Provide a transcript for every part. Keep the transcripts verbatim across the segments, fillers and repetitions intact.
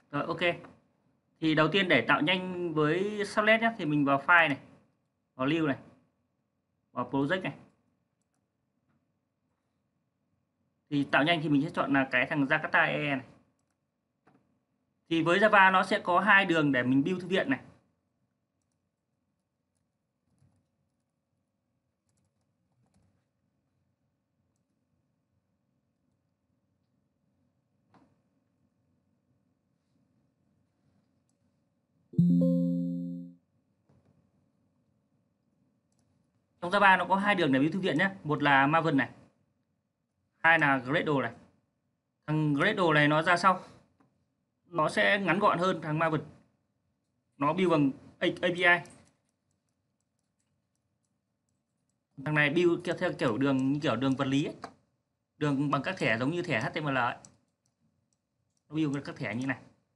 Rồi, ok. Thì đầu tiên để tạo nhanh với Sublet nhé, thì mình vào file này, vào lưu này, vào project này. Thì tạo nhanh thì mình sẽ chọn là cái thằng Jakarta e e này. Thì với Java nó sẽ có hai đường để mình build thư viện này. Trong Java nó có hai đường để build thư viện nhé. Một là Maven này, hai là Gradle này. Thằng Gradle này nó ra sau, nó sẽ ngắn gọn hơn thằng Maven. Nó build bằng a pê i. Thằng này build theo kiểu đường như kiểu đường vật lý ấy. Đường bằng các thẻ giống như thẻ hát tê em lờ ấy. Nó build các thẻ như này.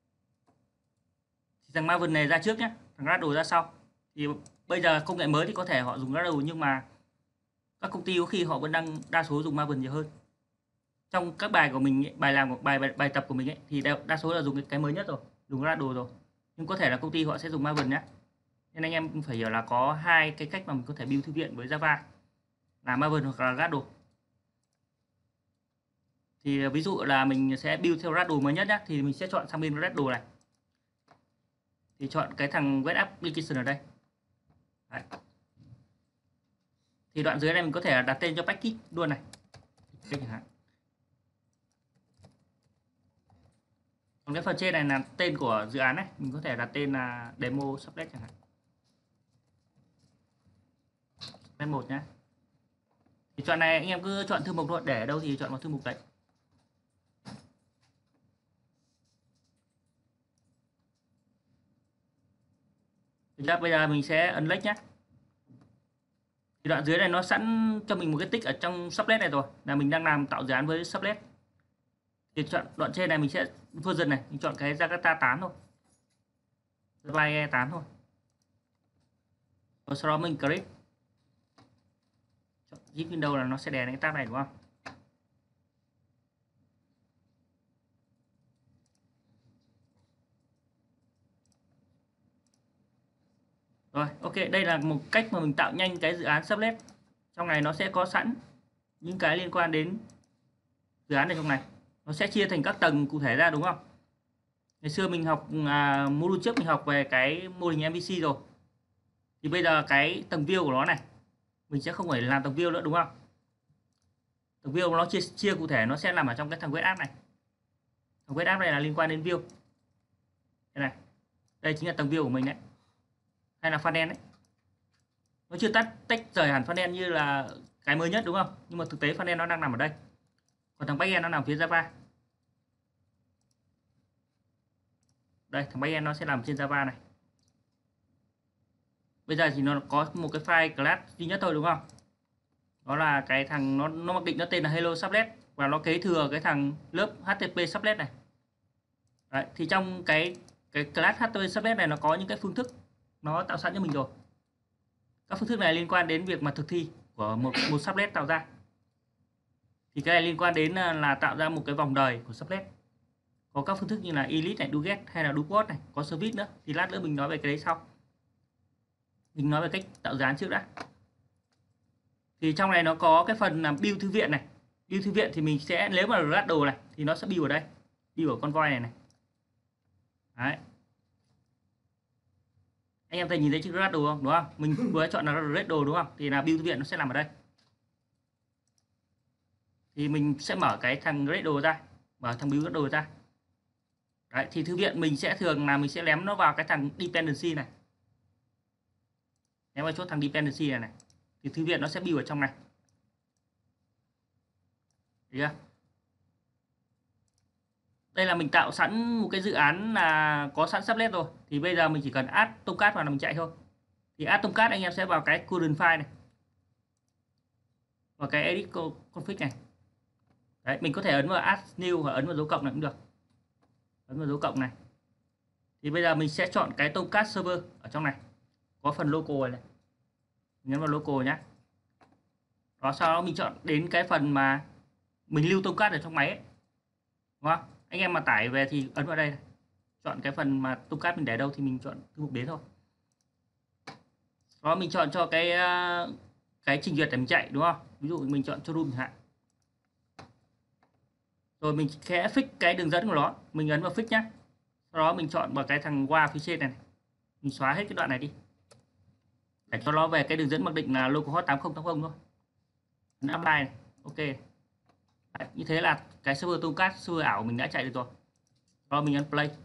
Thì thằng Maven này ra trước nhé, thằng Gradle ra sau. Thì bây giờ công nghệ mới thì có thể họ dùng Gradle, nhưng mà các công ty có khi họ vẫn đang đa số dùng Maven nhiều hơn. Trong các bài của mình, bài làm của bài, bài bài tập của mình ấy, thì đa, đa số là dùng cái, cái mới nhất rồi, dùng Gradle rồi. Nhưng có thể là công ty họ sẽ dùng Maven nhé. Nên anh em phải hiểu là có hai cái cách mà mình có thể build thư viện với Java, là Maven hoặc là Gradle. Thì ví dụ là mình sẽ build theo Gradle mới nhất nhé, thì mình sẽ chọn sang bên Gradle này. Thì chọn cái thằng web application ở đây. Đấy. Thì đoạn dưới này mình có thể đặt tên cho package luôn này. Đây chẳng hạn. Còn cái phần trên này là tên của dự án này, mình có thể đặt tên là demo sublet chẳng hạn. Sublet một nhé. Thì chọn này anh em cứ chọn thư mục thôi, để ở đâu thì chọn vào thư mục đấy. Thì bây giờ mình sẽ unlock nhé. Thì đoạn dưới này nó sẵn cho mình một cái tích ở trong sublet này rồi, là mình đang làm tạo dự án với sublet. Thì chọn đoạn trên này mình sẽ version này, mình chọn cái Jakarta tám thôi, Java e e tám thôi. Rồi sau đó mình click chọn Zip Windows là nó sẽ đè cái tab này, đúng không? Rồi, ok, đây là một cách mà mình tạo nhanh cái dự án sublet. Trong này nó sẽ có sẵn những cái liên quan đến dự án này trong này. Nó sẽ chia thành các tầng cụ thể ra, đúng không? Ngày xưa mình học à, module trước mình học về cái mô hình em vê xê rồi. Thì bây giờ cái tầng view của nó này, mình sẽ không phải làm tầng view nữa, đúng không? Tầng view nó chia chia cụ thể, nó sẽ nằm ở trong cái thằng web app này. Thằng web app này là liên quan đến view. Đây này. Đây chính là tầng view của mình đấy. Hay là frontend đấy. Nó chưa tách tách rời hẳn frontend như là cái mới nhất, đúng không? Nhưng mà thực tế frontend nó đang nằm ở đây. Còn thằng backend nó nằm phía Java. Đây, thằng backend nó sẽ nằm trên Java này. Bây giờ thì nó có một cái file class duy nhất thôi, đúng không? Đó là cái thằng nó nó mặc định nó tên là hello sublet, và nó kế thừa cái thằng lớp hát tê pê sublet này. Đấy, thì trong cái cái class hát tê pê sublet này nó có những cái phương thức nó tạo sẵn cho mình rồi. Các phương thức này liên quan đến việc mà thực thi của một một sublet tạo ra. Thì cái này liên quan đến là tạo ra một cái vòng đời của sublet. Có các phương thức như là elite này, do get hay là do what này, có service nữa. Thì lát nữa mình nói về cái đấy sau. Mình nói về cách tạo dự án trước đã. Thì trong này nó có cái phần là build thư viện này. Build thư viện thì mình sẽ, nếu mà Gradle này thì nó sẽ build ở đây, build ở con voi này này. Đấy. Anh em thấy nhìn thấy chữ Gradle không? Đúng không? Mình vừa chọn là Gradle, đúng không? Thì là build thư viện nó sẽ nằm ở đây. Thì mình sẽ mở cái thằng Gradle ra, mở thằng build Gradle ra. Đấy, thì thư viện mình sẽ thường là mình sẽ ném nó vào cái thằng dependency này. Ném vào chỗ thằng dependency này này. Thì thư viện nó sẽ build ở trong này. Thấy chưa? Đây là mình tạo sẵn một cái dự án là có sẵn sublet rồi. Thì bây giờ mình chỉ cần add Tomcat vào là mình chạy thôi. Thì add Tomcat anh em sẽ vào cái current file này, vào cái edit config này. Đấy, mình có thể ấn vào add new và ấn vào dấu cộng này cũng được. Ấn vào dấu cộng này. Thì bây giờ mình sẽ chọn cái Tomcat server ở trong này. Có phần local này. Nhấn vào local nhé. Đó, sau đó mình chọn đến cái phần mà mình lưu Tomcat ở trong máy ấy. Đúng không? Anh em mà tải về thì ấn vào đây này. chọn cái phần mà Tomcat mình để đâu thì mình chọn thư mục đến thôi. Đó, mình chọn cho cái cái trình duyệt để mình chạy đúng không? Ví dụ mình chọn cho room chẳng hạn. Rồi mình sẽ fix cái đường dẫn của nó, mình ấn vào fix nhé. Sau đó mình chọn vào cái thằng qua phía trên này, này. Mình xóa hết cái đoạn này đi để cho nó về cái đường dẫn mặc định là localhost tám không tám không thôi. Ấn apply này. Ok. Đấy, như thế là cái server Tomcat server ảo mình đã chạy được rồi. Rồi mình ấn play.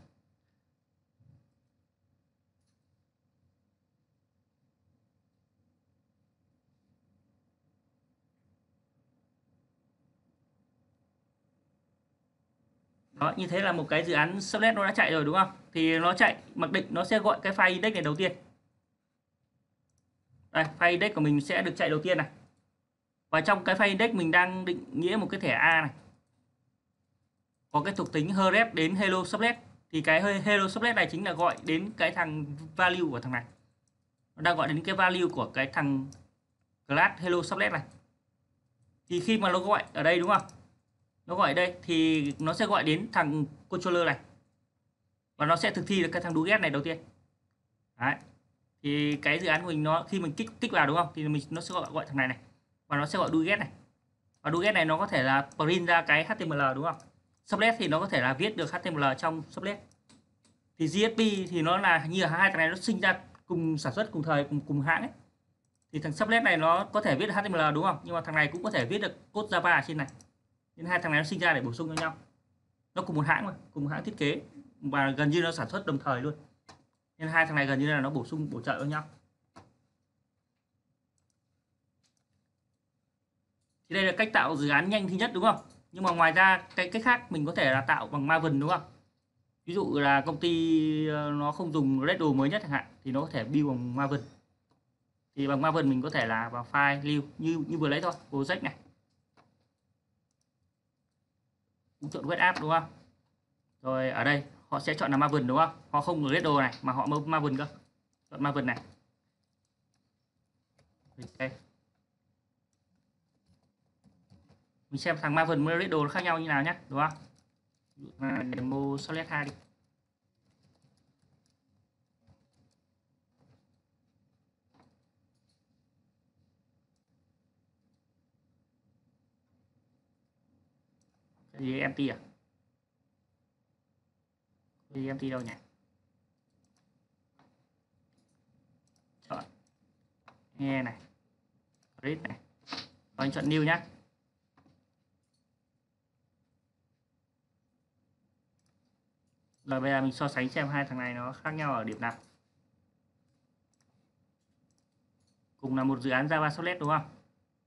Đó, như thế là một cái dự án sublet nó đã chạy rồi đúng không? Thì nó chạy mặc định nó sẽ gọi cái file index này đầu tiên. Đây, file index của mình sẽ được chạy đầu tiên này. Và trong cái file index mình đang định nghĩa một cái thẻ A này. Có cái thuộc tính href đến hello sublet. Thì cái hello sublet này chính là gọi đến cái thằng value của thằng này. Nó đang gọi đến cái value của cái thằng class hello sublet này. Thì khi mà nó gọi ở đây đúng không? Nó gọi ở đây thì nó sẽ gọi đến thằng controller này. Và nó sẽ thực thi được cái thằng do get này đầu tiên. Đấy. Thì cái dự án của mình nó khi mình kích kích vào đúng không? Thì mình nó sẽ gọi gọi thằng này này. Và nó sẽ gọi do get này. Và do get này nó có thể là print ra cái hát tê em lờ đúng không? Sublet thì nó có thể là viết được hát tê em lờ trong sublet. Thì giê ét pê thì nó là như là hai thằng này nó sinh ra cùng sản xuất cùng thời cùng cùng hãng ấy. Thì thằng sublet này nó có thể viết được hát tê em lờ đúng không? Nhưng mà thằng này cũng có thể viết được code Java ở trên này. Nên hai thằng này nó sinh ra để bổ sung cho nhau. Nó cùng một hãng mà, cùng một hãng thiết kế và gần như nó sản xuất đồng thời luôn. Nên hai thằng này gần như là nó bổ sung bổ trợ cho nhau. Thì đây là cách tạo dự án nhanh thứ nhất đúng không? Nhưng mà ngoài ra cái cách khác mình có thể là tạo bằng Maven đúng không? Ví dụ là công ty nó không dùng Reddo mới nhất chẳng hạn thì nó có thể build bằng Maven. Thì bằng Maven mình có thể là vào file lưu như như vừa lấy thôi, project này. Cũng chọn web app đúng không? Rồi ở đây họ sẽ chọn là Maven đúng không? Họ không ở Reddo này mà họ Maven cơ. Chọn Maven này. Okay. Mình xem thằng Maven với Reddo nó khác nhau như nào nhé, đúng không? Demo Solid hai đi. Cái gì empty à? Cái gì empty đâu nhỉ? Chọn nghe này, read này. Rồi anh chọn new nhé. Rồi bây giờ mình so sánh xem hai thằng này nó khác nhau ở điểm nào. Cùng là một dự án Java Solid đúng không?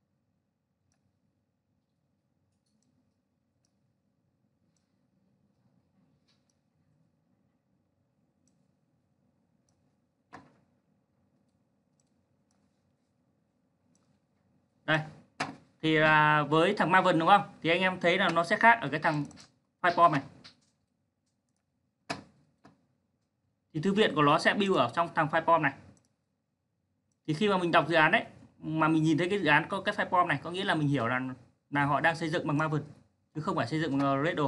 Đây. Thì là với thằng Maven đúng không? Thì anh em thấy là nó sẽ khác ở cái thằng FileForm này. Thì thư viện của nó sẽ build ở trong thằng FileForm này. Thì khi mà mình đọc dự án đấy mà mình nhìn thấy cái dự án có cái FileForm này có nghĩa là mình hiểu là là họ đang xây dựng bằng Maven chứ không phải xây dựng bằng Reddo.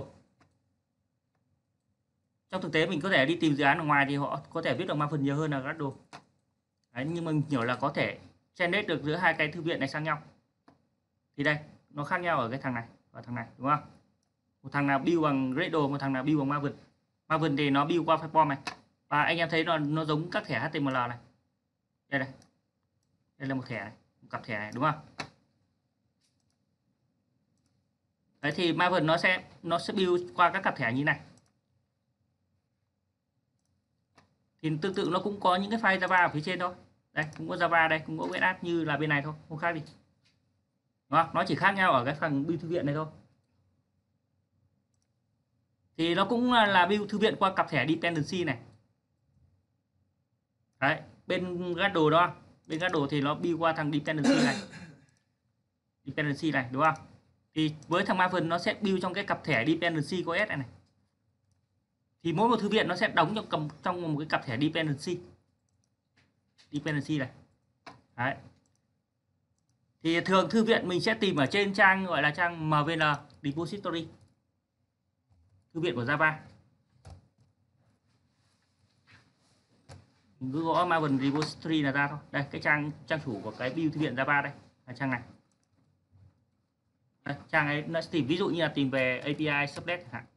Trong thực tế mình có thể đi tìm dự án ở ngoài thì họ có thể viết được Maven nhiều hơn là Reddo. Đấy, nhưng mà mình hiểu là có thể generate được giữa hai cái thư viện này sang nhau. Thì đây, nó khác nhau ở cái thằng này và thằng này đúng không? Một thằng nào build bằng Reddo, một thằng nào build bằng Maven. Maven thì nó build qua FileForm này. Và anh em thấy nó nó giống các thẻ hát tê em lờ này. Đây này. Đây là một thẻ này, một cặp thẻ này đúng không? Đấy thì Maven nó sẽ nó sẽ build qua các cặp thẻ như này. Thì tương tự nó cũng có những cái file Java ở phía trên thôi. Đây, cũng có Java đây, cũng có web app như là bên này thôi, không khác gì. Đúng không? Nó chỉ khác nhau ở cái phần build thư viện này thôi. Thì nó cũng là build thư viện qua cặp thẻ dependency này. Đấy, bên Gradle đó, bên Gradle thì nó build qua thằng dependency này. Dependency này đúng không? Thì với thằng Maven nó sẽ build trong cái cặp thẻ dependency của S này này. Thì mỗi một thư viện nó sẽ đóng trong cầm trong một cái cặp thẻ dependency. Dependency này. Đấy. Thì thường thư viện mình sẽ tìm ở trên trang gọi là trang em vê en Repository. Thư viện của Java. Mình cứ gõ Maven repository là ra thôi. Đây, cái trang trang chủ của cái build thư viện Java đây là trang này. Đây, trang ấy nó tìm ví dụ như là tìm về a pê i Sublet chẳng hạn.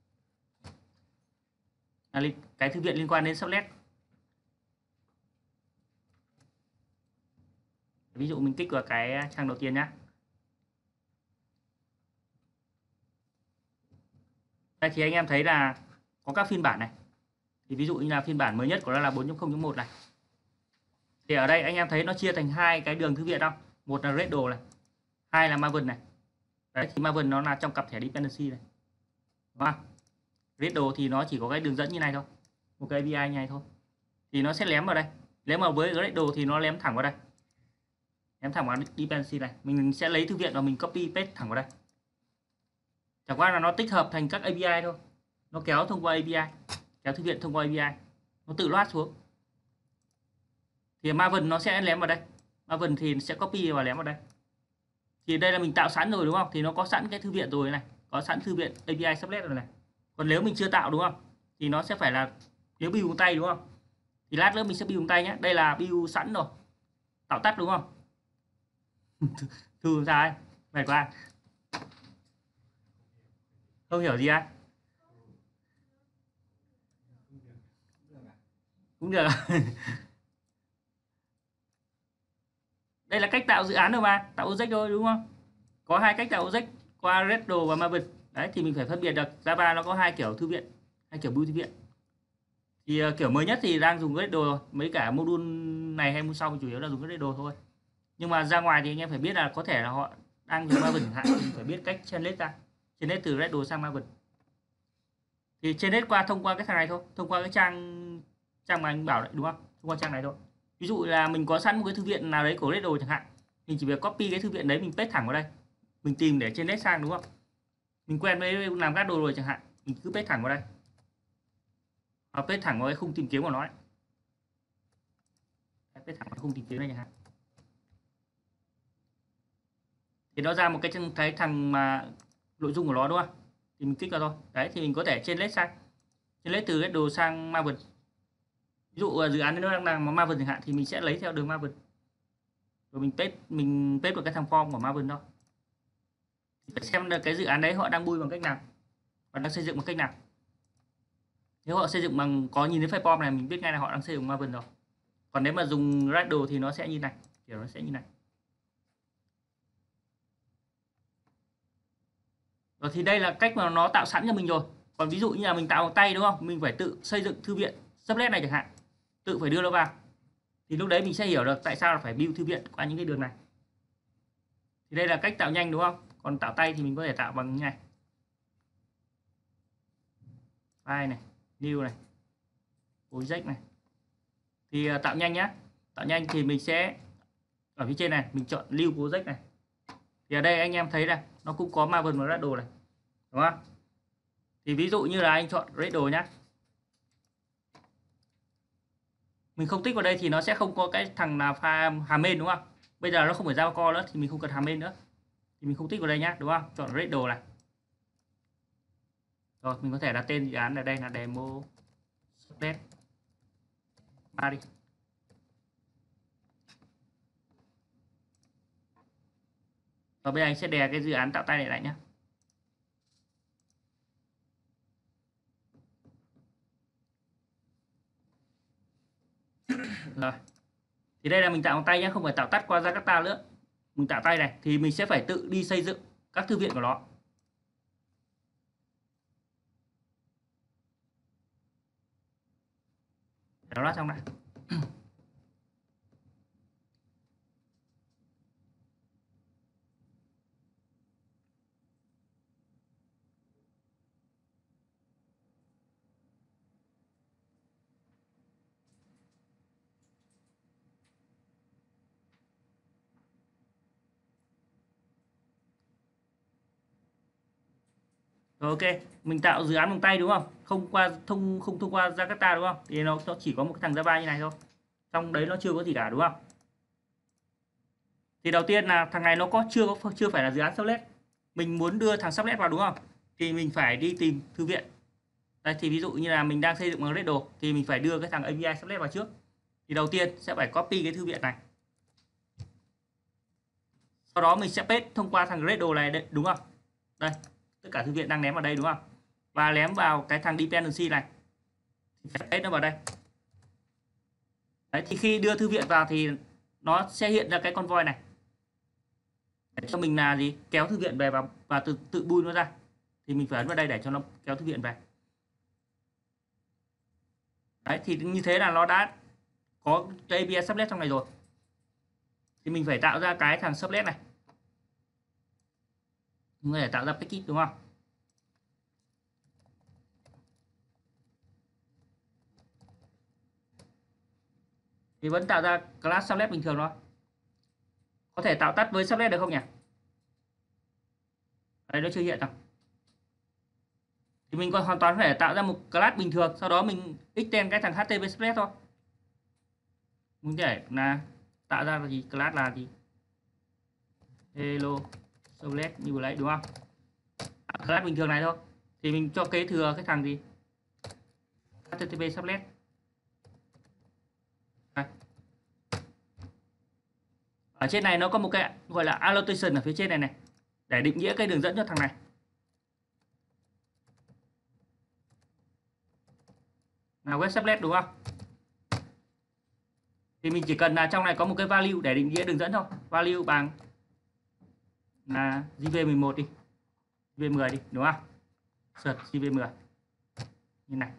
Là cái thư viện liên quan đến Sublet. Ví dụ mình kích vào cái trang đầu tiên nhá. Đây thì anh em thấy là có các phiên bản này. Thì ví dụ như là phiên bản mới nhất của nó là bốn chấm không chấm một này. Thì ở đây anh em thấy nó chia thành hai cái đường thư viện không? Một là Gradle này, hai là Maven này. Đấy thì Maven nó là trong cặp thẻ dependency này. Đúng không? Gradle thì nó chỉ có cái đường dẫn như này thôi. Một cái a pê i như này thôi. Thì nó sẽ lém vào đây. Nếu mà với Gradle thì nó lém thẳng vào đây. Lém thẳng vào dependency này. Mình sẽ lấy thư viện và mình copy paste thẳng vào đây. Chẳng qua là nó tích hợp thành các a pê i thôi. Nó kéo thông qua a pê i. Kéo thư viện thông qua a pê i. Nó tự loát xuống. Thì Maven nó sẽ lém vào đây. Maven thì sẽ copy và lém vào đây. Thì đây là mình tạo sẵn rồi đúng không? Thì nó có sẵn cái thư viện rồi này. Có sẵn thư viện a pê i Sublet rồi này. Còn nếu mình chưa tạo đúng không? Thì nó sẽ phải là nếu build bằng tay đúng không? Thì lát nữa mình sẽ build bằng tay nhé. Đây là build sẵn rồi. Tạo tắt đúng không? Thư ra ấy. Mệt quá. Không hiểu gì á? Cũng được. Đây là cách tạo dự án rồi mà, tạo object thôi đúng không? Có hai cách tạo object qua Gradle và Maven. Đấy thì mình phải phân biệt được Java nó có hai kiểu thư viện, hai kiểu build thư viện. Thì uh, kiểu mới nhất thì đang dùng Gradle rồi, mấy cả module này hay module sau chủ yếu là dùng Gradle thôi. Nhưng mà ra ngoài thì anh em phải biết là có thể là họ đang dùng Maven chẳng hạn, thì phải biết cách translate ra, translate từ Gradle sang Maven. Thì translate qua thông qua cái thằng này thôi, thông qua cái trang trang mà anh bảo đấy đúng không? Thông qua trang này thôi. Ví dụ là mình có sẵn một cái thư viện nào đấy của Gradle chẳng hạn, mình chỉ việc copy cái thư viện đấy mình paste thẳng vào đây, mình tìm để translate sang đúng không? Mình quen với làm Gradle rồi chẳng hạn, mình cứ paste thẳng vào đây, hoặc paste thẳng vào cái khung tìm kiếm của nó ấy. Paste thẳng vào khung tìm kiếm này chẳng hạn, thì nó ra một cái cái thằng mà nội dung của nó đúng không? Thì mình kích vào thôi. Đấy thì mình có thể translate sang, translate từ Gradle sang Maven. Ví dụ dự án nó đang làm Maven chẳng hạn thì mình sẽ lấy theo đường Maven. Rồi mình paste mình paste vào cái thằng form của Maven thôi. Phải xem được cái dự án đấy họ đang build bằng cách nào và đang xây dựng bằng cách nào. Nếu họ xây dựng bằng có nhìn thấy file form này mình biết ngay là họ đang xây dựng Maven rồi. Còn nếu mà dùng Gradle thì nó sẽ như này, kiểu nó sẽ như này. Rồi thì đây là cách mà nó tạo sẵn cho mình rồi. Còn ví dụ như là mình tạo bằng tay đúng không? Mình phải tự xây dựng thư viện Sublet này chẳng hạn, tự phải đưa nó vào. Thì lúc đấy mình sẽ hiểu được tại sao là phải build thư viện qua những cái đường này. Thì đây là cách tạo nhanh đúng không? Còn tạo tay thì mình có thể tạo bằng như này. File này, new này, project này. Thì uh, tạo nhanh nhá. Tạo nhanh thì mình sẽ ở phía trên này mình chọn lưu project này. Thì ở đây anh em thấy là nó cũng có Maven và Gradle này. Đúng không? Thì ví dụ như là anh chọn Gradle nhá. Mình không tích vào đây thì nó sẽ không có cái thằng là file hàm main đúng không? Bây giờ nó không phải Java core nữa thì mình không cần hàm main nữa. Thì mình không tích vào đây nhá, đúng không? Chọn Gradle này. Rồi mình có thể đặt tên dự án ở đây là demo Sublet ba đi. Và bây giờ anh sẽ đè cái dự án tạo tay này lại nhé. Rồi. Thì đây là mình tạo bằng tay nhé, không phải tạo tắt qua Jakarta nữa. Mình tạo tay này thì mình sẽ phải tự đi xây dựng các thư viện của nó. Đó là xong này. Rồi, ok, mình tạo dự án bằng tay đúng không? Không qua thông không thông qua Jakarta đúng không? Thì nó, nó chỉ có một cái thằng Java như này thôi. Trong đấy nó chưa có gì cả đúng không? Thì đầu tiên là thằng này nó có chưa có chưa phải là dự án Sublet. Mình muốn đưa thằng Sublet vào đúng không? Thì mình phải đi tìm thư viện. Đây thì ví dụ như là mình đang xây dựng bằng Gradle thì mình phải đưa cái thằng a pê i Sublet vào trước. Thì đầu tiên sẽ phải copy cái thư viện này. Sau đó mình sẽ paste thông qua thằng Gradle này đấy, đúng không? Đây, tất cả thư viện đang ném vào đây đúng không? Và ném vào cái thằng dependency này. Phải paste nó vào đây. Đấy, thì khi đưa thư viện vào thì nó sẽ hiện ra cái con voi này. Để cho mình là gì? Kéo thư viện về và, và tự tự bui nó ra. Thì mình phải ấn vào đây để cho nó kéo thư viện về. Đấy, thì như thế là nó đã có cái a pê i Sublet trong này rồi. Thì mình phải tạo ra cái thằng Sublet này. Mình có thể tạo ra package đúng không? Thì vẫn tạo ra class Sublet bình thường thôi. Có thể tạo tắt với Sublet được không nhỉ? Đây nó chưa hiện đâu. Thì mình còn hoàn toàn có thể tạo ra một class bình thường, sau đó mình extend cái thằng hát tê pê Sublet thôi. Mình có thể là tạo ra là gì? Class là gì? Hello Sublet như vừa nãy đúng không? Class bình thường này thôi. Thì mình cho kế thừa cái thằng gì? hát tê pê Sublet. Đây. Ở trên này nó có một cái gọi là annotation ở phía trên này này để định nghĩa cái đường dẫn cho thằng này. Là web sublet đúng không? Thì mình chỉ cần là trong này có một cái value để định nghĩa đường dẫn thôi. Value bằng là gi vê mười một đi, gi vê mười đi đúng không? Search gi vê mười như này.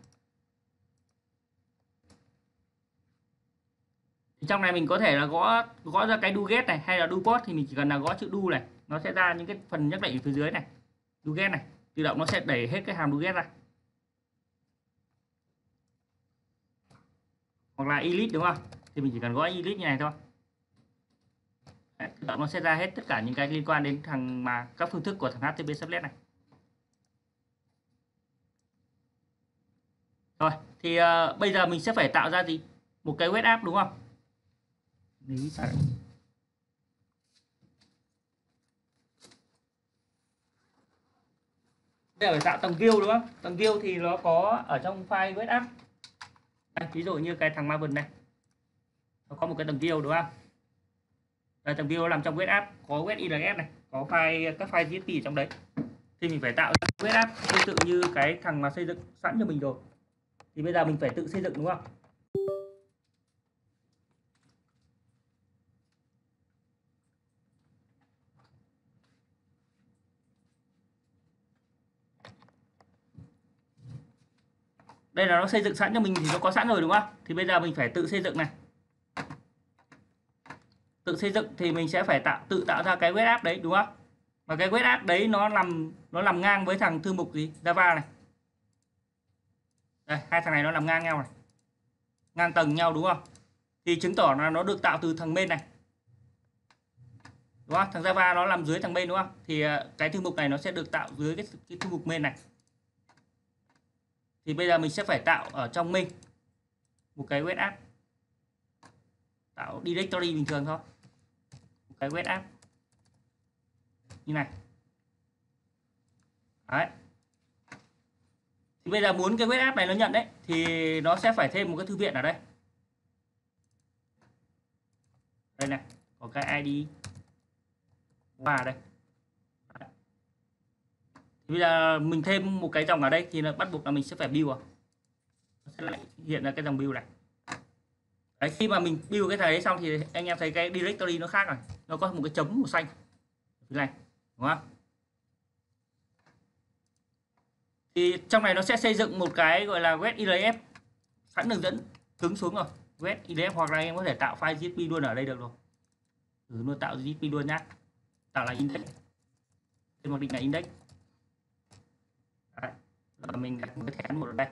Thì trong này mình có thể là gõ gõ ra cái do get này hay là do post, thì mình chỉ cần là gõ chữ do này, nó sẽ ra những cái phần nhắc định ở phía dưới này. Do get này, tự động nó sẽ đẩy hết cái hàm do get ra. Hoặc là elite đúng không? Thì mình chỉ cần gõ elite như này thôi. Đấy, tự động nó sẽ ra hết tất cả những cái liên quan đến thằng mà các phương thức của thằng hát tê pê Sublet này. Rồi, thì uh, bây giờ mình sẽ phải tạo ra gì? Một cái web app đúng không? Lý sao? Bây giờ phải tạo tầng view đúng không? Tầng view thì nó có ở trong file web app. Đây, ví dụ như cái thằng Maven này. Nó có một cái tầng view đúng không? Đây, tầng view nằm trong web app, có web i lờ ép này, có file các file gi ét pê ở trong đấy. Thì mình phải tạo ra web app tương tự như cái thằng mà xây dựng sẵn cho mình rồi. Thì bây giờ mình phải tự xây dựng đúng không? Đây là nó xây dựng sẵn cho mình thì nó có sẵn rồi đúng không? Thì bây giờ mình phải tự xây dựng này. Tự xây dựng thì mình sẽ phải tạo tự tạo ra cái web app đấy đúng không? Và cái web app đấy nó nằm nó nằm ngang với thằng thư mục gì? Java này. Đây, hai thằng này nó nằm ngang nhau này. Ngang tầng nhau đúng không? Thì chứng tỏ là nó được tạo từ thằng main này. Đúng không? Thằng Java nó nằm dưới thằng main đúng không? Thì cái thư mục này nó sẽ được tạo dưới cái, cái thư mục main này. Thì bây giờ mình sẽ phải tạo ở trong main một cái web app. Tạo directory bình thường thôi. Một cái web app. Như này. Đấy. Thì bây giờ muốn cái web app này nó nhận đấy thì nó sẽ phải thêm một cái thư viện ở đây. Đây này, có cái i đê và đây. Đấy. Thì bây giờ mình thêm một cái dòng ở đây thì nó bắt buộc là mình sẽ phải build vào. Nó sẽ lại hiện ra cái dòng build này. Đấy, khi mà mình build cái thằng đấy xong thì anh em thấy cái directory nó khác rồi, nó có một cái chấm màu xanh như này, đúng không? Thì trong này nó sẽ xây dựng một cái gọi là web i lờ ép sẵn đường dẫn cứng xuống rồi, web i lờ ép, hoặc là anh em có thể tạo file gi ét pê luôn ở đây được rồi. Thử luôn tạo gi ét pê luôn nhá, tạo là index, tên mặc định là index. Đấy. Rồi mình đặt một cái thẻ một ở đây.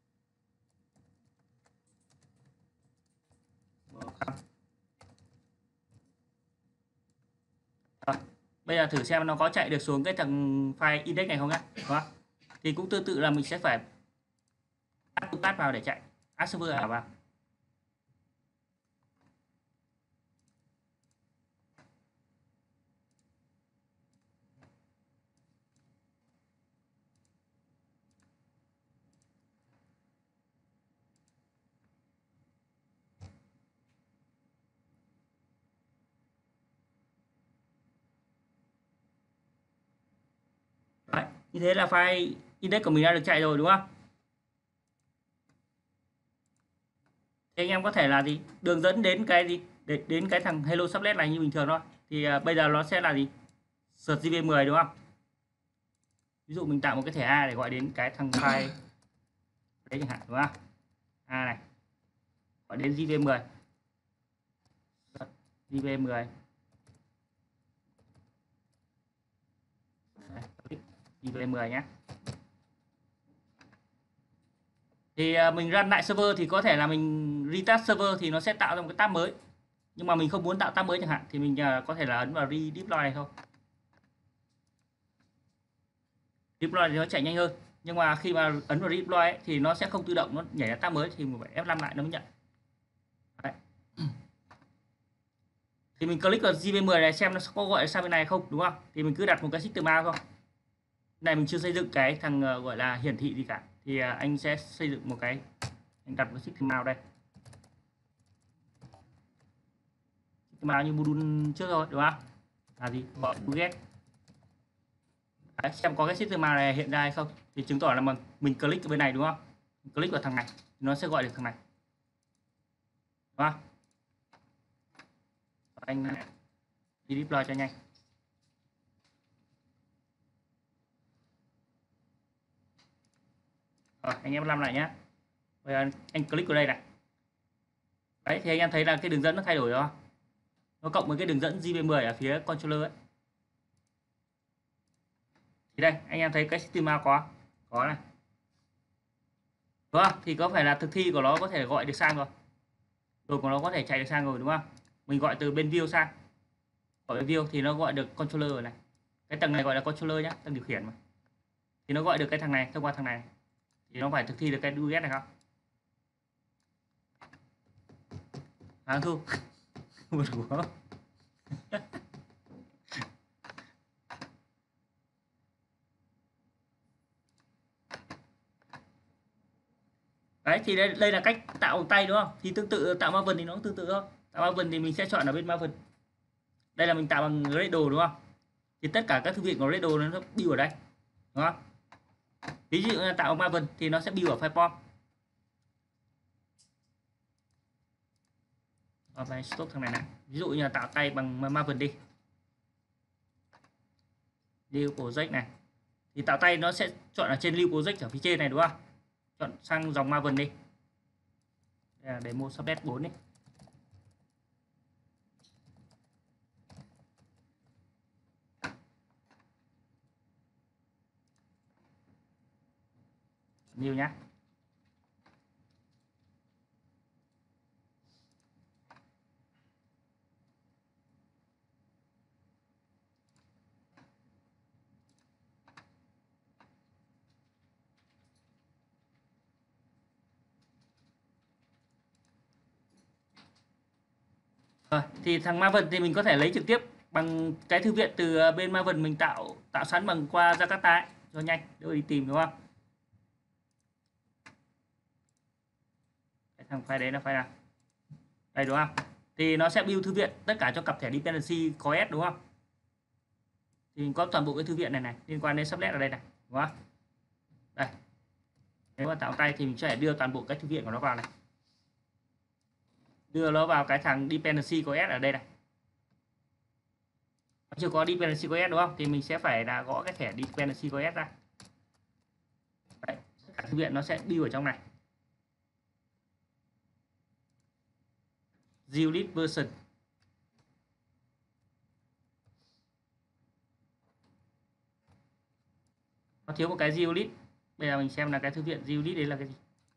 Rồi. Bây giờ thử xem nó có chạy được xuống cái thằng file index này không nhá. Đó. Thì cũng tương tự là mình sẽ phải add vào để chạy, add server vào. Như thế là file index của mình đã được chạy rồi đúng không? Thì anh em có thể là gì? Đường dẫn đến cái gì? Đến, đến cái thằng hello sublet này như bình thường thôi. Thì uh, bây giờ nó sẽ là gì? Search gi vê mười đúng không? Ví dụ mình tạo một cái thẻ A để gọi đến cái thằng file đấy chẳng hạn đúng không? A này. Gọi đến gi vê mười. gi vê mười. gi vê mười nhé. Thì uh, mình run lại server thì có thể là mình restart server thì nó sẽ tạo ra một cái tab mới. Nhưng mà mình không muốn tạo tab mới chẳng hạn thì mình uh, có thể là ấn vào redeploy này thôi. Deploy thì nó chạy nhanh hơn, nhưng mà khi mà ấn vào deploy ấy, thì nó sẽ không tự động nó nhảy ra tab mới, thì mình phải ép năm lại nó mới nhận. Đấy. Thì mình click vào gi vê mười này xem nó có gọi sang bên này không đúng không, thì mình cứ đặt một cái system out thôi. Này mình chưa xây dựng cái thằng uh, gọi là hiển thị gì cả, thì uh, anh sẽ xây dựng một cái, anh đặt một cái system out đây, system out như module trước rồi đúng không, là gì gọi get. Đấy, xem có cái system out này hiện ra hay không, thì chứng tỏ là mình mình click ở bên này đúng không, mình click vào thằng này nó sẽ gọi được thằng này đúng không. Anh đi deploy cho nhanh. Rồi, anh em làm lại nhé. Bây giờ anh click vào đây này. Đấy thì anh em thấy là cái đường dẫn nó thay đổi rồi. Nó cộng với cái đường dẫn gi vê mười ở phía controller ấy. Thì đây, anh em thấy cái system out có có này. Đúng không? Thì có phải là thực thi của nó có thể gọi được sang rồi. Rồi của nó có thể chạy được sang rồi đúng không? Mình gọi từ bên view sang. Gọi view thì nó gọi được controller rồi này. Cái tầng này gọi là controller nhá, tầng điều khiển mà. Thì nó gọi được cái thằng này thông qua thằng này. Thì nó phải thực thi được cái do get này không? À thu. Buồn quá. Đấy thì đây, đây là cách tạo bằng tay đúng không? Thì tương tự tạo Maven thì nó cũng tương tự thôi. Tạo Maven thì mình sẽ chọn ở bên Maven. Đây là mình tạo bằng Gradle đúng không? Thì tất cả các thư viện của Gradle nó build ở đây. Đúng không? Ví dụ như tạo Maven thì nó sẽ build ở file form. Rồi phải stop thằng này này. Ví dụ như là tạo tay bằng Maven đi. Lưu project này. Thì tạo tay nó sẽ chọn ở trên lưu project ở phía trên này đúng không? Chọn sang dòng Maven đi. Đây là demo subnet bốn đi. New nhá. Rồi, thì thằng Maven thì mình có thể lấy trực tiếp bằng cái thư viện từ bên Maven mình tạo tạo sẵn bằng qua Jakarta ấy, cho nhanh đỡ đi tìm đúng không? Cái thằng file đấy là file nào? Đây đúng không? Thì nó sẽ build thư viện tất cả cho cặp thẻ dependency có S đúng không? Thì mình có toàn bộ cái thư viện này này liên quan đến subnet ở đây này, đúng không? Đây. Nếu mà tạo tay thì mình sẽ đưa toàn bộ cái thư viện của nó vào này. Đưa nó vào cái thằng dependency có S ở đây này. Chưa có dependency có S đúng không? Thì mình sẽ phải là gõ cái thẻ dependency có S ra. Đấy, cả thư viện nó sẽ build ở trong này. Unit version. Nó thiếu một cái unit. Bây giờ mình xem là cái thư viện unit đấy là cái gì.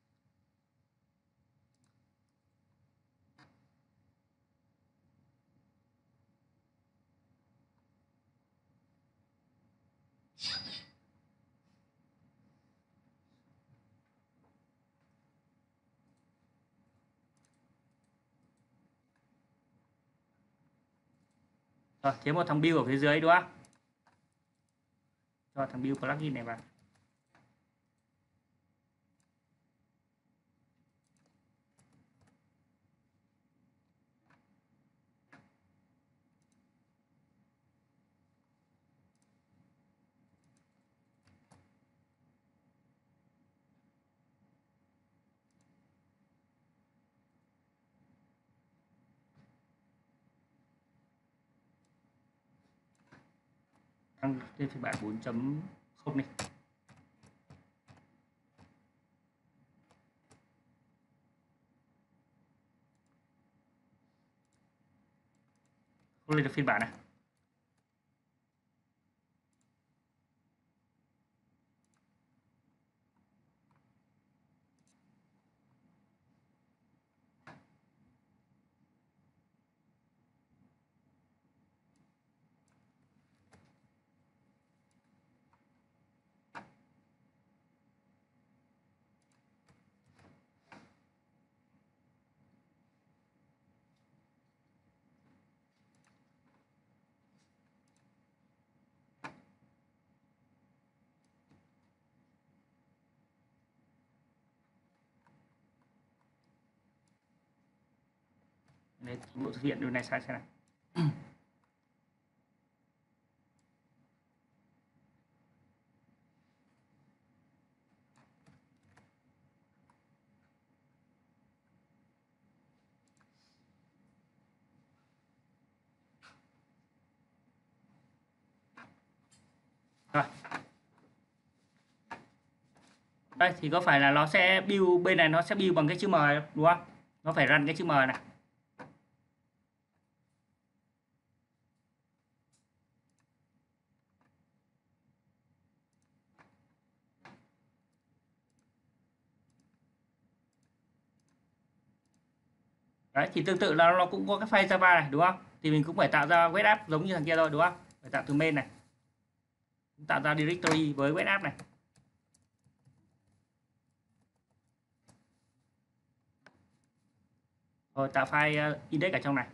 Rồi, thiếu một thằng build ở phía dưới đúng không? Cho thằng build plugin này vào. Đăng lên phiên bản bốn chấm không này. Không lên được phiên bản này. Đấy, bộ thực hiện điều này sai sai này. Rồi. Đây thì có phải là nó sẽ build bên này nó sẽ build bằng cái chữ M đúng không? Nó phải run cái chữ M này. Đấy thì tương tự là nó cũng có cái file Java này đúng không? Thì mình cũng phải tạo ra web app giống như thằng kia thôi đúng không? Phải tạo từ main này. Tạo ra directory với web app này. Rồi tạo file index ở trong này.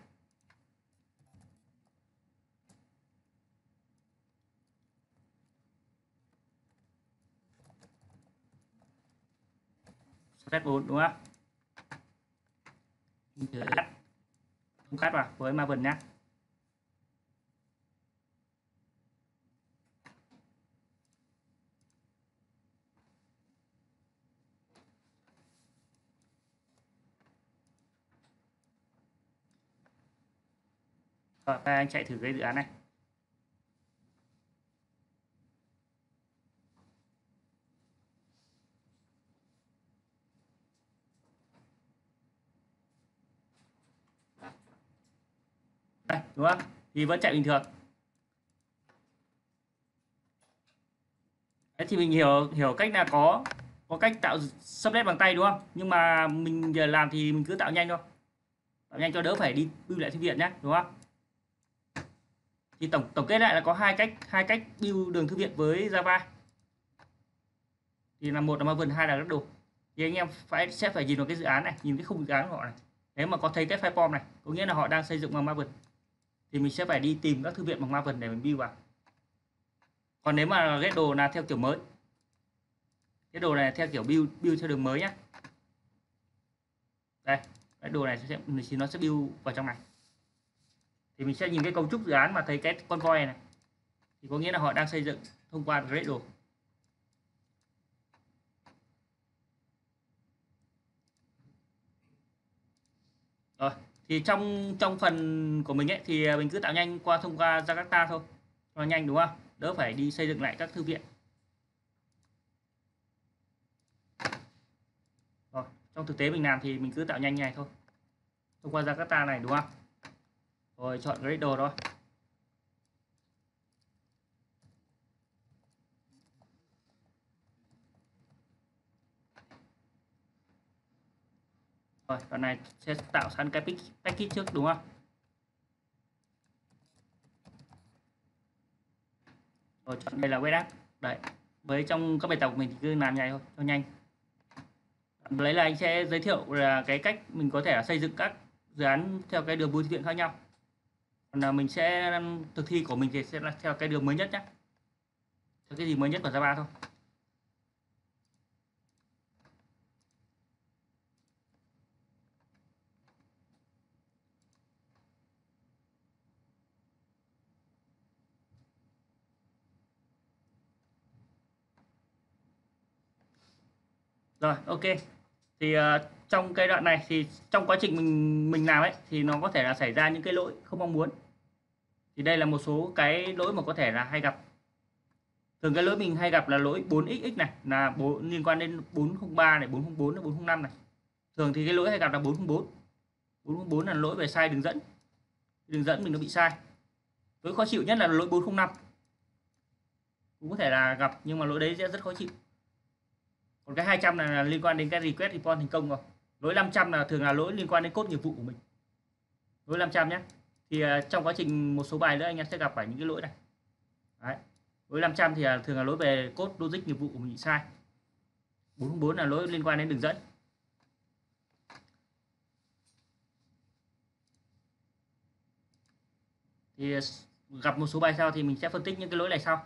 Step bốn đúng không? Cắt. Không cắt vào với Maven nhé. Rồi, và anh chạy thử cái dự án này. Đây, đúng không? Thì vẫn chạy bình thường. Đấy thì mình hiểu hiểu cách là có có cách tạo sublet bằng tay đúng không? Nhưng mà mình giờ làm thì mình cứ tạo nhanh thôi. Tạo nhanh cho đỡ phải đi build lại thư viện nhé, đúng không? Thì tổng tổng kết lại là có hai cách hai cách build đường thư viện với Java. Thì là một là Maven, hai là Gradle. Thì anh em phải sẽ phải nhìn vào cái dự án này, nhìn cái khung dự án của họ này. Nếu mà có thấy cái file form này, có nghĩa là họ đang xây dựng bằng Maven. Thì mình sẽ phải đi tìm các thư viện bằng Maven để mình build vào. Còn nếu mà Gradle là theo kiểu mới, cái đồ này theo kiểu build build theo đường mới nhé. Đây, cái đồ này sẽ thì nó sẽ build vào trong này. Thì mình sẽ nhìn cái cấu trúc dự án mà thấy cái con voi này, thì có nghĩa là họ đang xây dựng thông qua Gradle. Rồi, thì trong trong phần của mình ấy thì mình cứ tạo nhanh qua thông qua Jakarta thôi, cho nhanh đúng không? Đỡ phải đi xây dựng lại các thư viện. Rồi, trong thực tế mình làm thì mình cứ tạo nhanh như này thôi, thông qua Jakarta này đúng không? Rồi chọn Gradle thôi. Rồi, đoạn này sẽ tạo sẵn cái package trước đúng không? Rồi chọn đây là web app. Đấy, với trong các bài tập của mình thì cứ làm nhanh thôi, cho nhanh. Lấy là anh sẽ giới thiệu là cái cách mình có thể xây dựng các dự án theo cái đường bưu thư viện khác nhau. Còn là mình sẽ thực thi của mình thì sẽ là theo cái đường mới nhất nhé, theo cái gì mới nhất của Java thôi. Rồi, ok. Thì uh, trong cái đoạn này thì trong quá trình mình mình làm ấy thì nó có thể là xảy ra những cái lỗi không mong muốn. Thì đây là một số cái lỗi mà có thể là hay gặp Thường cái lỗi mình hay gặp là lỗi bốn x x này, là bốn liên quan đến bốn không ba này, bốn không bốn, bốn không năm này. Thường thì cái lỗi hay gặp là bốn không bốn. bốn không bốn là lỗi về sai đường dẫn. Đường dẫn mình nó bị sai. Lỗi khó chịu nhất là lỗi bốn không năm. Cũng có thể là gặp nhưng mà lỗi đấy sẽ rất khó chịu. Còn cái hai trăm này là liên quan đến cái request report thành công rồi. Lỗi năm trăm là thường là lỗi liên quan đến code nghiệp vụ của mình. Lỗi năm trăm nhé. Thì uh, trong quá trình một số bài nữa anh em sẽ gặp phải những cái lỗi này. Đấy. Lỗi năm trăm thì uh, thường là lỗi về code logic nghiệp vụ của mình bị sai. bốn không bốn là lỗi liên quan đến đường dẫn. Thì uh, gặp một số bài sau thì mình sẽ phân tích những cái lỗi này sau.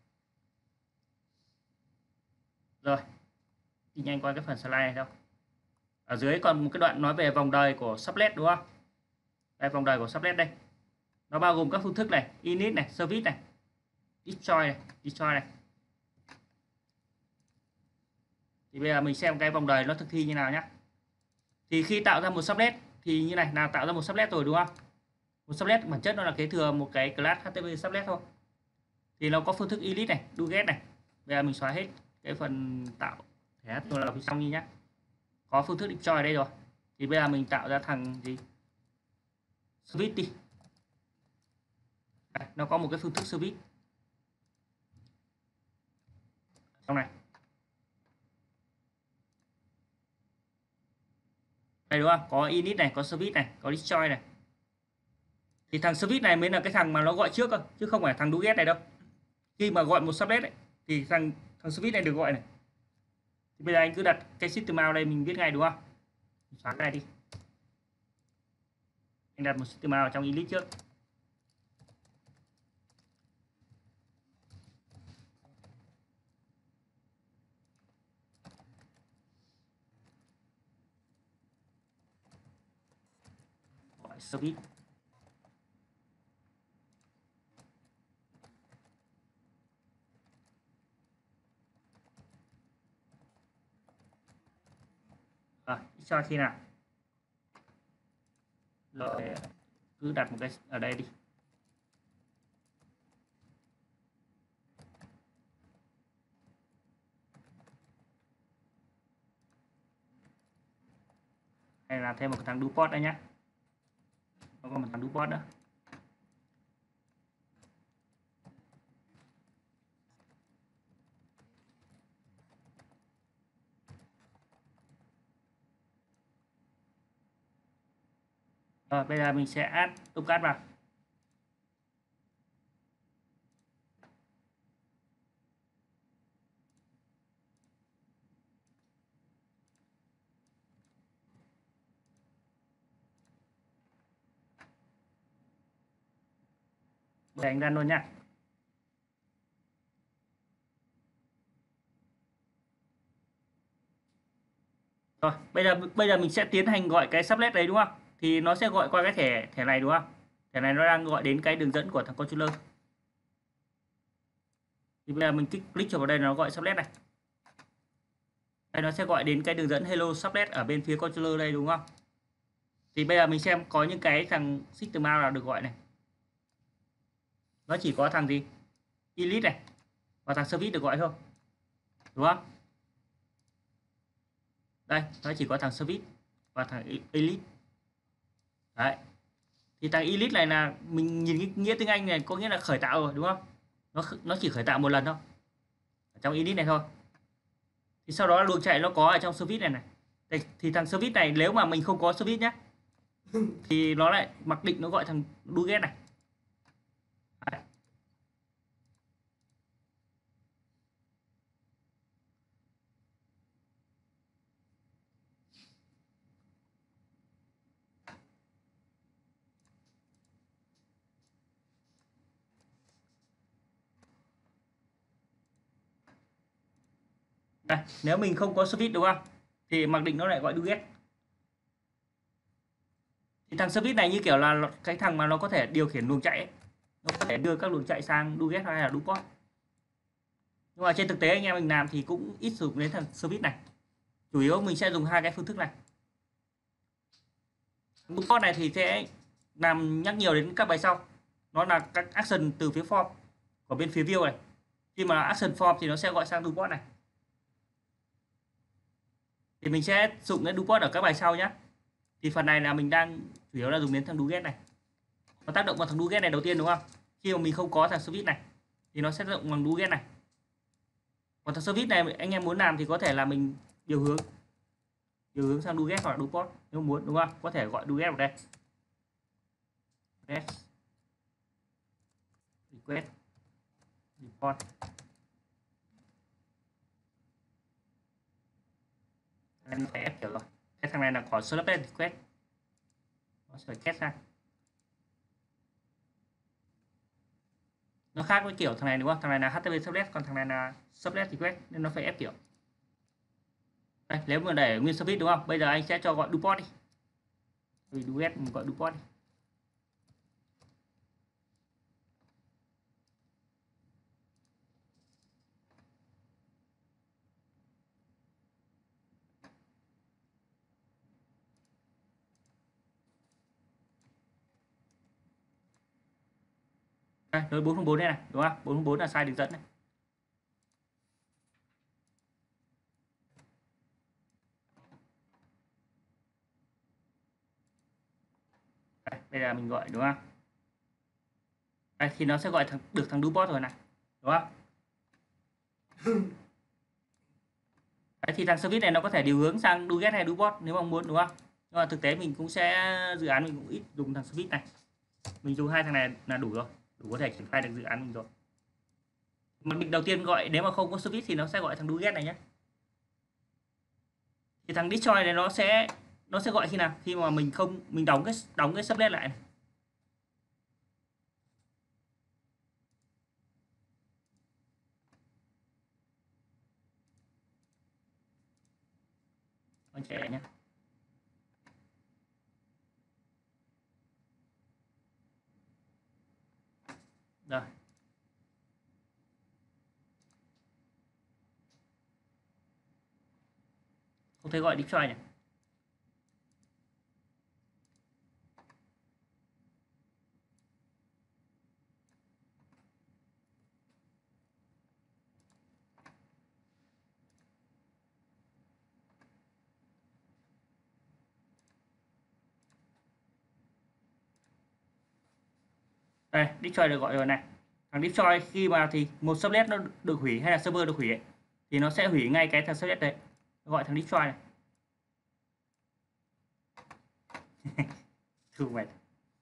Rồi. Đi nhanh qua cái phần slide này thôi. Ở dưới còn một cái đoạn nói về vòng đời của sublet đúng không? Đây, vòng đời của sublet đây. Nó bao gồm các phương thức này, init này, service này, destroy này, destroy này. Thì bây giờ mình xem cái vòng đời nó thực thi như nào nhé. Thì khi tạo ra một sublet thì như này, nào tạo ra một sublet rồi đúng không? Một sublet bản chất nó là kế thừa một cái class hát tê pê sublet thôi. Thì nó có phương thức init này, do get này. Bây giờ mình xóa hết cái phần tạo thẻ hát tê pê là phía trong đi nhé. Có phương thức destroy ở đây rồi. Thì bây giờ mình tạo ra thằng gì? Service đi. Đây, nó có một cái phương thức service trong này. Đây đúng không? Có init này, có service này, có destroy này. Thì thằng service này mới là cái thằng mà nó gọi trước cơ, chứ không phải thằng do get này đâu. Khi mà gọi một sublet ấy, thì thằng thằng service này được gọi này. Thì bây giờ anh cứ đặt cái system out đây mình viết ngay đúng không? Xóa cái này đi. Anh đặt một system out trong init trước. Gọi service. Rồi, cho khi nào? Rồi cứ đặt một cái ở đây đi. Hay làm thêm một thằng do port đây nhé. Nó có một thằng do port nữa. Rồi bây giờ mình sẽ add Tomcat vào. Để anh ra luôn nha. Rồi bây giờ bây giờ mình sẽ tiến hành gọi cái sublet đấy đúng không? Thì nó sẽ gọi qua cái thẻ thẻ này đúng không? Thẻ này nó đang gọi đến cái đường dẫn của thằng controller. Thì bây giờ mình kích click vào đây nó gọi sublet này. Đây nó sẽ gọi đến cái đường dẫn hello sublet ở bên phía controller đây đúng không? Thì bây giờ mình xem có những cái thằng system out là được gọi này. Nó chỉ có thằng gì? Elite này và thằng service được gọi thôi. Đúng không? Đây, nó chỉ có thằng service và thằng elite. Đấy. Thì thằng elite này là mình nhìn cái nghĩa tiếng Anh này có nghĩa là khởi tạo rồi đúng không? Nó nó chỉ khởi tạo một lần thôi. Ở trong elite này thôi. Thì sau đó luồng chạy nó có ở trong service này này. Đây, thì thằng service này nếu mà mình không có service nhé thì nó lại mặc định nó gọi thằng do get này. Đấy. Đây, nếu mình không có service đúng không? Thì mặc định nó lại gọi do get. Thì thằng service này như kiểu là cái thằng mà nó có thể điều khiển luồng chạy ấy. Nó có thể đưa các luồng chạy sang do get hay là do port. Nhưng mà trên thực tế anh em mình làm thì cũng ít dùng đến thằng service này. Chủ yếu mình sẽ dùng hai cái phương thức này. Do port này thì sẽ làm nhắc nhiều đến các bài sau. Nó là các action từ phía form của bên phía view này. khi mà action form thì nó sẽ gọi sang duport này. Thì mình sẽ dùng cái duport ở các bài sau nhé. Thì phần này là mình đang chủ yếu là dùng đến thằng do get này. Nó tác động vào thằng do get này đầu tiên đúng không? Khi mà mình không có thằng service này thì nó sẽ tác động bằng do get này. Còn thằng service này anh em muốn làm thì có thể là mình điều hướng điều hướng sang do get hoặc là duport nếu muốn, đúng không? Có thể gọi do get vào đây. Request request report. Anh phải ép kiểu rồi. Cái thằng này là có slap request. Nó sẽ kết ra. Nó khác với kiểu thằng này đúng không? Thằng này là hát tê pê sublet, còn thằng này là sublet request nên nó phải ép kiểu. Đây, nếu mà để nguyên service đúng không? Bây giờ anh sẽ cho gọi duport đi. Vì do get mình gọi duport đi. Đây, đối bốn không bốn đây này, đúng không? bốn không bốn là sai đường dẫn này. Đây, bây giờ mình gọi đúng không? Đây, thì nó sẽ gọi thằng, được thằng duport rồi này, đúng không? Đấy, thì thằng service này nó có thể điều hướng sang do get hay duport nếu mong muốn, đúng không? Nhưng mà thực tế mình cũng sẽ dự án mình cũng ít dùng thằng service này. Mình dùng hai thằng này là đủ rồi, đủ có thể triển khai được dự án mình rồi. Mà mình đầu tiên gọi nếu mà không có service thì nó sẽ gọi thằng do get này nhé. Thì thằng destroy này nó sẽ nó sẽ gọi khi nào? Khi mà mình không mình đóng cái đóng cái sublet lại này. Con trẻ nhé. Rồi. Không thể gọi destroy nhỉ? Đây, destroy được gọi rồi này. Thằng destroy khi mà thì một sublet nó được hủy hay là server được hủy ấy, thì nó sẽ hủy ngay cái thằng sublet đấy. Gọi thằng destroy này. Thương mày.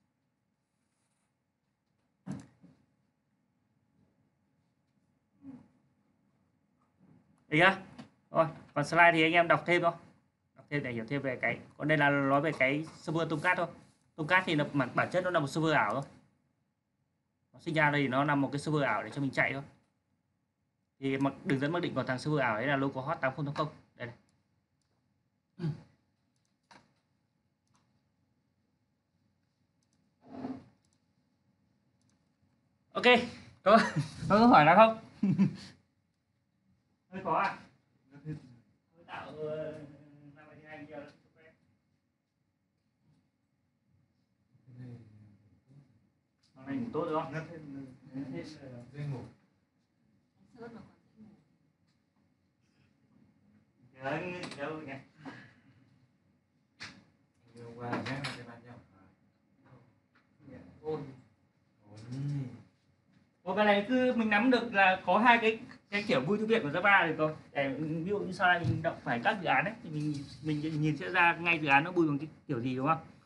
Được chưa? Rồi, còn slide thì anh em đọc thêm thôi. Đọc thêm để hiểu thêm về cái. Còn đây là nói về cái server Tomcat thôi. Tomcat thì là bản, bản chất nó là một server ảo thôi. Nó sinh ra đây thì nó là một cái server ảo để cho mình chạy thôi. Thì đường dẫn mặc định của thằng server ảo ấy là localhost tám không tám không. Đây này. Ok, có có câu hỏi nào không? Hơi khó à? Hơi tạo năm hai giờ. Hôm nay ngủ tốt đúng không? Dễ ngủ. Đấy, đâu nhỉ? Hôm qua là ghét cái bạn nhau. Ôi. Ôi, cái này cứ mình nắm được là có hai cái cái kiểu vui thư viện của Java rồi. Để ví dụ như sau này mình đọc phải các dự án ấy thì mình mình nhìn sẽ ra ngay dự án nó vui bằng cái kiểu gì đúng không?